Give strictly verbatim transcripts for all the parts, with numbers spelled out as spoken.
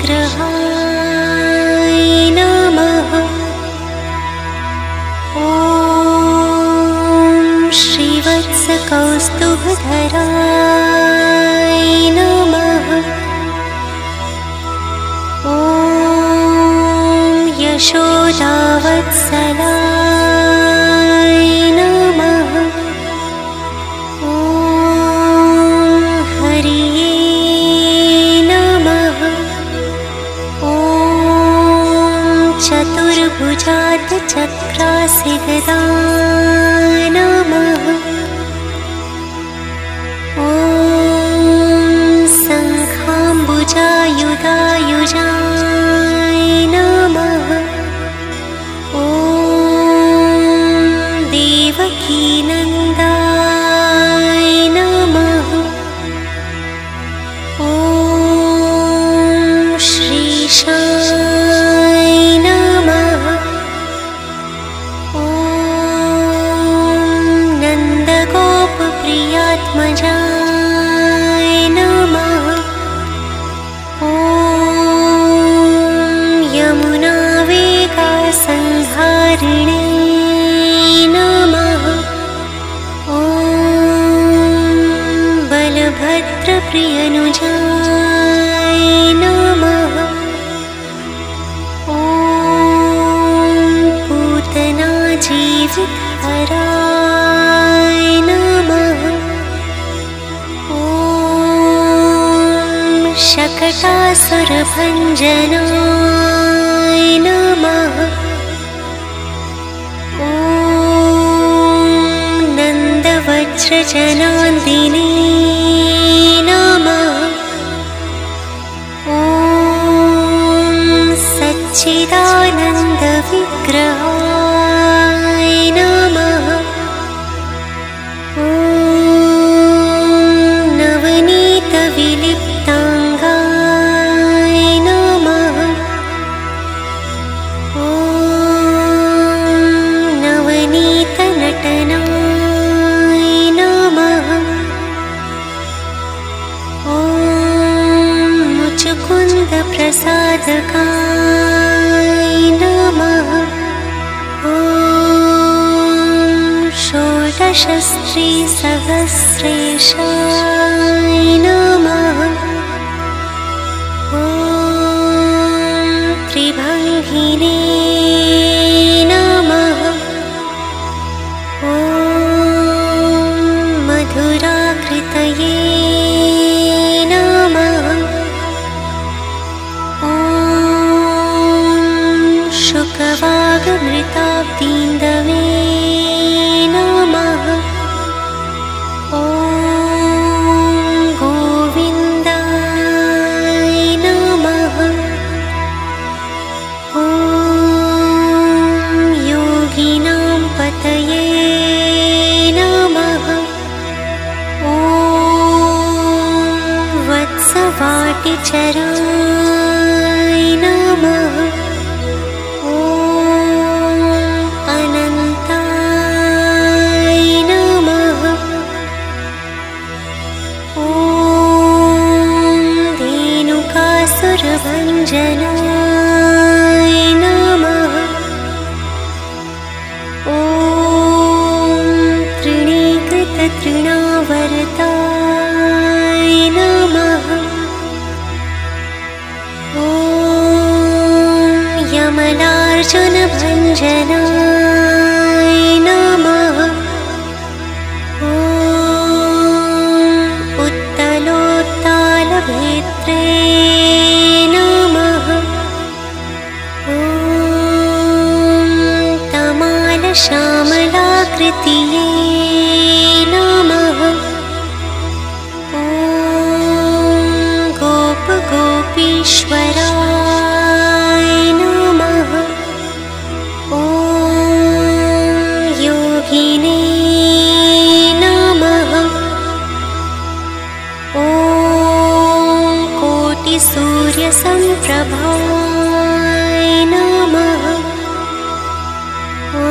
विग्रहाय नमः। ॐ श्रीवत्सकौस्तुभधराय नमः। ॐ यशोदावत्सलाय नमः। ॐ हरिये नमः। ॐ चतुर्भुजातचक्रासिगदाय नमः। ॐ शङ्खाम्बुजायुधायुजाय नमः। ॐ देवकीनन्दाय नमः। ॐ श्रीशाय नमः। ॐ नन्दगोपप्रियात्मजाय नमः। ॐ यमुनावेगासंहारिणे नमः। ॐ बलभद्रप्रियनुजाय नमः। ॐ पूतनाजीवितहराय नमः। ॐ शकटासुरभञ्जनाय नमः। ॐ नन्दवज्रजनान्दिने नमः। ॐ सच्चिदानन्दविग्रहाय नमः। ॐ नवनीतविलिप्ताङ्गाय नमः। ॐ नवनीतनटनाय नमः। ॐ मुचुकुन्दप्रसादकाय नमः। ॐ षोडशस्त्रीसहस्रेशाय नमः। ॐ त्रिभङ्गिने नमः। ॐ मधुराकृतये नमः। ॐ शुकवागमृताब्दीन्दवे नमः। ॐ गोविन्दाय नमः। ॐ योगिनां पतये नमः। ॐ वत्सवाटिचराय नमः। ॐ अनन्ताय नमः। ॐ धेनुकासुरभञ्जनाय नमः। ॐ तृणीकृततृणावर्ताय नमः। ॐ यमलार्जुनभञ्जनाय नमः। ॐ उत्तलोत्तालभेत्रे नमः। ॐ तमालश्यामलाकृतये नमः। ॐ गोपगोपीश्वराय नमः। ॐ योगिने नमः। ॐ कोटिसूर्यसम्प्रभाय नमः। ॐ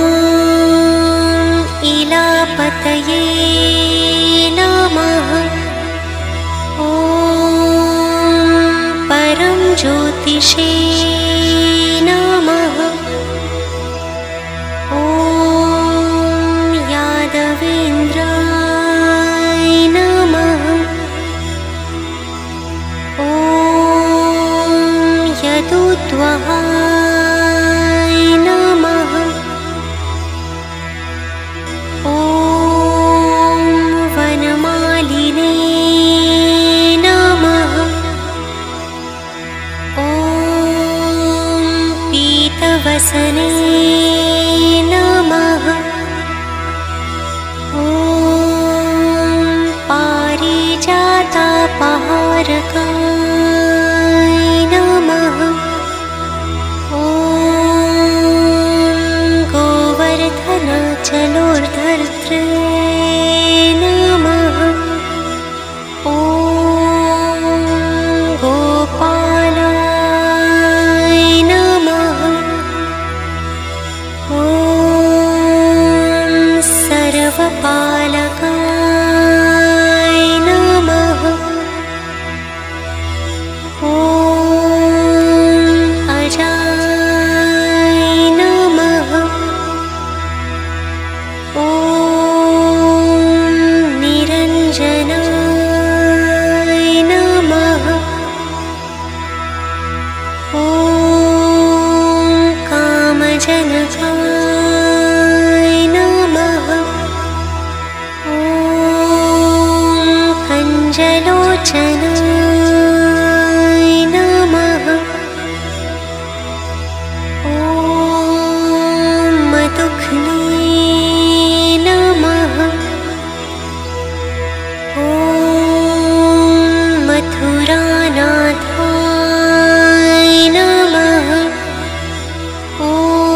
इलापतये नमः। ॐ परं ज्योतिषमूर्तये ज्योतिषे नमः। ॐ यादवेन्द्राय नमः। ॐ यदुद्वहाय नमः। ॐ वनमालिने नमः। ॐ पीतवसने नमः। ॐ पारिजातापहारकाय नमः। ॐ गोवर्धनाचलोर्धर्त्रे नमः। ॐ गोपालाय नमः। ॐ सर्वपालकाय नमः। ॐ अजाय नमः। ॐ निरञ्जनाय नमः। ॐ कामजनकाय नमः। ॐ कञ्जलोचनाय नमः। ॐ मधुघ्ने नमः। ॐ मथुरानाथाय नमः। ॐ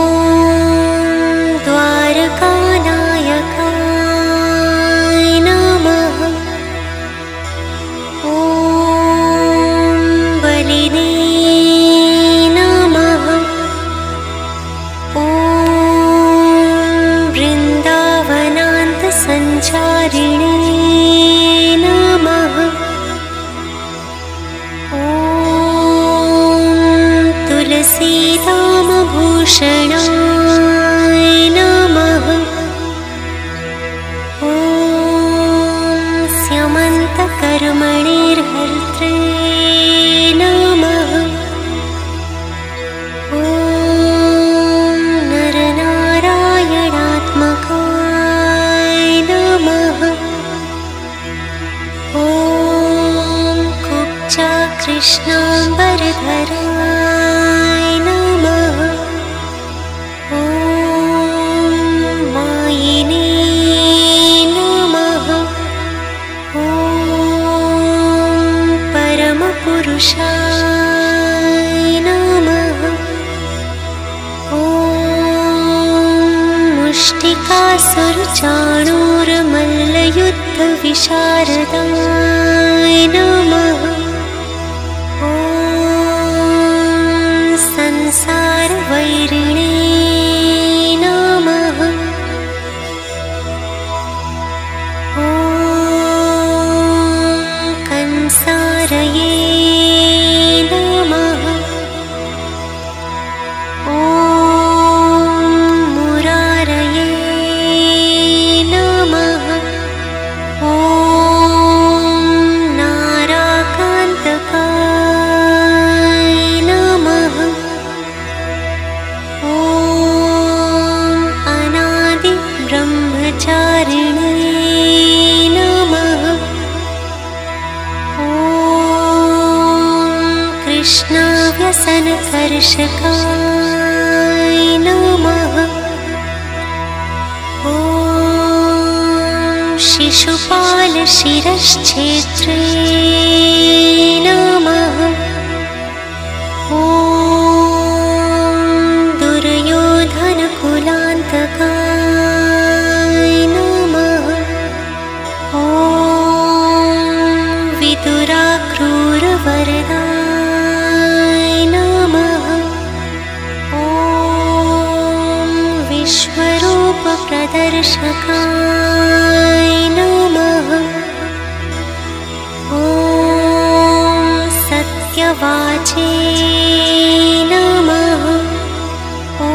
द्वारकानायकाय नमः। ॐ बलिने नमः। ॐ वृन्दावनान्तसञ्चारिणे नमः। ॐ तुलसीधामभूषणाय नमः। ॐ स्यमन्तकर्मणिर्हर्त्रे नमः। ॐ नरनारायणात्मकाय नमः। ॐ कुब्जाकृष्णाम्बरधराय नमः। ॐ मायिने नमः। ॐ परमपुरुषाय नमः। ॐ मुष्टिकासुरचाणूरमल्लयुद्धविशारदाय नमः। ॐ संसारवैरिणे नमः। ॐ कंसारये नमः। ॐ मुरारये नमः। ॐ नाराकान्तकाय नमः। ॐ अनादिब्रह्मचारिणे नमः। ॐ कृष्णाव्यसनकर्षकाय नमः। ॐ शिशुपालशिरश्छेत्रे नमः। ॐ दुर्योधनकुलान्तकाय नमः। ॐ विदुराक्रूरवरदाय नमः। ॐ विश्वरूपप्रदर्शकाय नमः। ॐ सत्य सत्यवाचे नमः। ॐ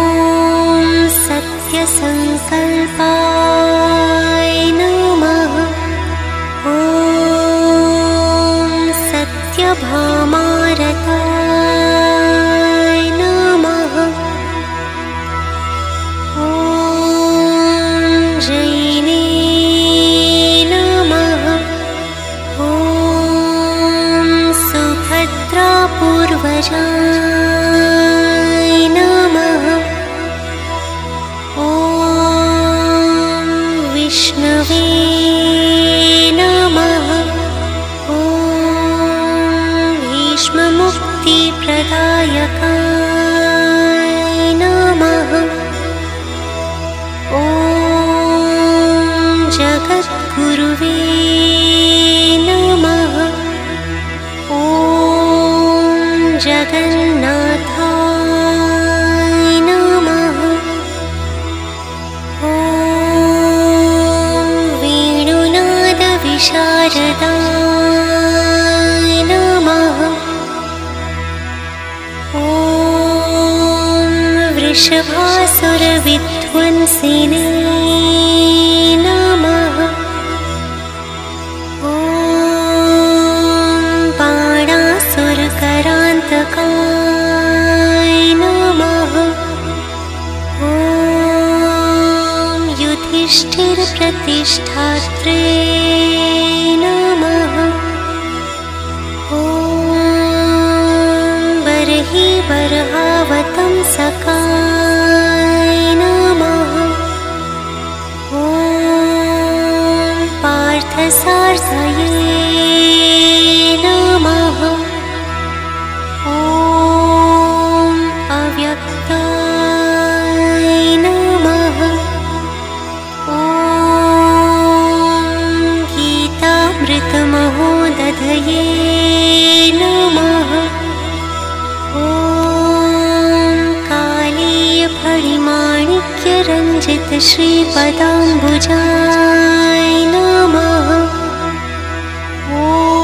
सत्यसङ्कल्पाय नमः। ॐ सत्यभामारताय नमः। ॐ जैने नमः। ॐ सुभद्रापूर्वजाय नमः। ॐ विष्णवे नमः। ॐ भीष्ममुक्तिप्रदायकाय नमः। ॐ जगद्गुरुवे नमः। ॐ जगन्नाथाय नमः। ॐ वेणुनादविशारदाय नमः। ॐ वृषभासुरविध्वंसिने नमः। ॐ बाणासुरकरान्तकाय नमः। ॐ युधिष्ठिरप्रतिष्ठात्रे नमः। ॐ बर्हिबर्हावतंसकाय नमः। ॐ पार्थसारथये नमः। ॐ अव्यक्ताय नमः। ॐ गीतामृतमहोदधये नमः। ॐ कालीयफणिमाणिक्यरञ्जितश्रीपदाम्बुजाय नमः। ॐ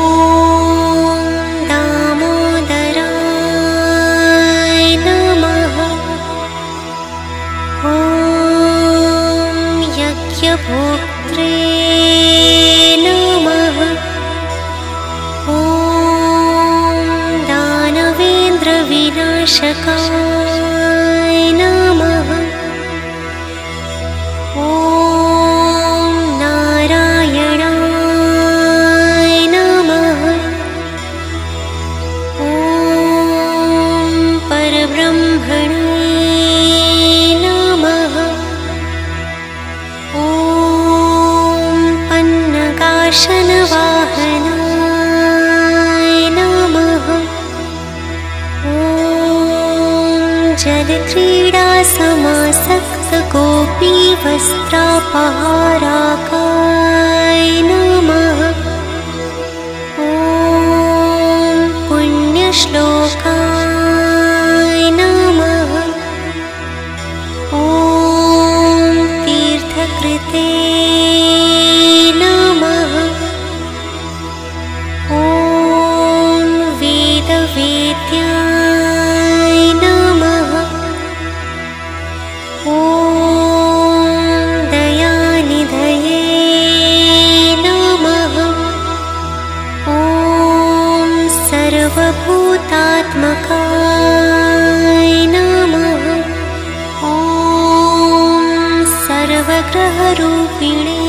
दामोदराय नमः। ॐ यज्ञभोक्त्रे नमः। ॐ दानवेन्द्रविनाशकाय नमः। ॐ नारायणाय नमः। ॐ परब्रह्मणे नमः। ॐ पन्नगाशनवाहनाय नमः। ॐ जलक्रीडासमासक्तगोपीवस्त्रापहाराकाय नमः। ॐ पुण्यश्लोकाय नमः। ॐ तीर्थकृते नमः। ॐ वेदवेद्याय नमः। ॐ दयानिधये नमः। ॐ सर्वभूतात्मकाय नमः। ॐ सर्वग्रहरूपिणे